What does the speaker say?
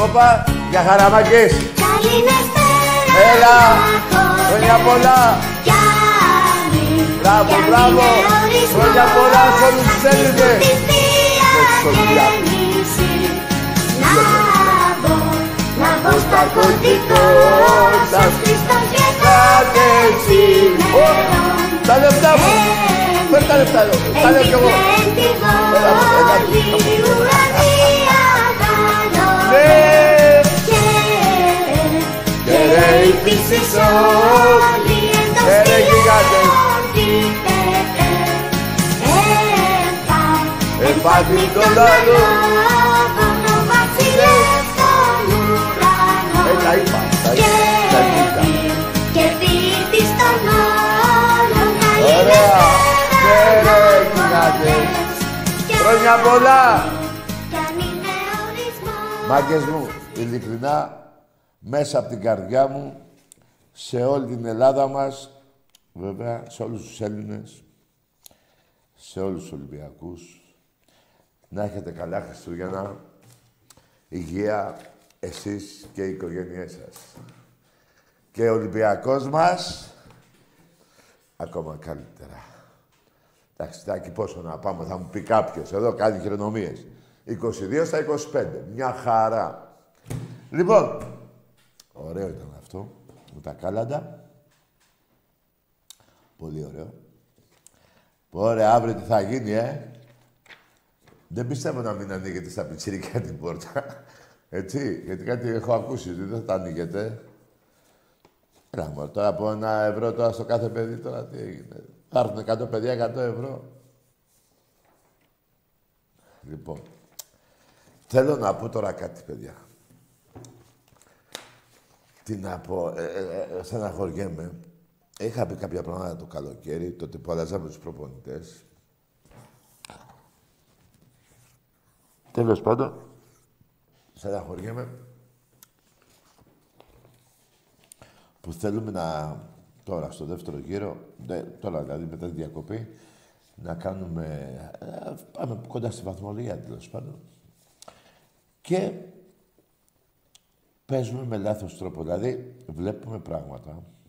Όπα, για χαραμάκες. Έλα, χρόνια πολλά. Μπράβο, μπράβο. Χρόνια πολλά σε όλους τους Έλληνες. Να μπω στα κωδικό σας Χριστός και Κάτε εσύ. Τα λεφτά μου. Φέρ τα λεφτά εδώ. Τα λέω κι εγώ. Ναι. Και ρε οι φύσης όλοι και ρε γιγάντες. Επάθη το λάδο. Τα είπα, τα είπα. Και δίπης των όλων Ωραία. Και ρε γιγάντες. Χρόνια πολλά. Μάγκες μου, ειλικρινά, μέσα από την καρδιά μου, σε όλη την Ελλάδα μας, βέβαια, σε όλους τους Έλληνες, σε όλους τους Ολυμπιακούς, να έχετε καλά Χριστούγεννα, υγεία, εσείς και οι οικογένειές σας. Και ο Ολυμπιακός μας, ακόμα καλύτερα. Εντάξει, Τάκη, πόσο να πάμε, θα μου πει κάποιος, εδώ κάνει χειρονομίες. 22 στα 25. Μια χαρά. Λοιπόν, ωραίο ήταν αυτό. Με τα κάλαντα. Πολύ ωραίο. Ωραία, αύριο τι θα γίνει, Δεν πιστεύω να μην ανοίγετε στα πιτσιρικά την πόρτα. Έτσι, γιατί κάτι έχω ακούσει ότι δεν θα τα ανοίγετε. Έλα μωρέ, τώρα από 1 ευρώ τώρα στο κάθε παιδί, τώρα τι έγινε. Θα έρθουν 100 παιδιά, 100 ευρώ. Λοιπόν, θέλω να πω τώρα κάτι, παιδιά. Τι να πω, στεναχωριέμαι. Είχα πει κάποια πράγματα το καλοκαίρι, τότε που αλλάζαμε τους προπονητές. Τέλος πάντων, στεναχωριέμαι που θέλουμε να, τώρα στο δεύτερο γύρο, τώρα δηλαδή μετά τη διακοπή, να κάνουμε, πάμε κοντά στη βαθμολογία τέλος πάντων. Και παίζουμε με λάθος τρόπο. Δηλαδή, βλέπουμε πράγματα